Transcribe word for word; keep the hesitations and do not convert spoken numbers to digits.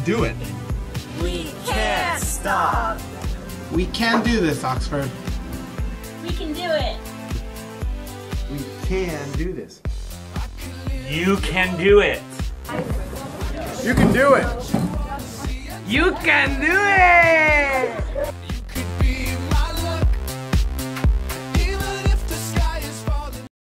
do it. We can't stop. We can do this, Oxford. We can do it. We can do this. You can do it. You can do it. You can do it!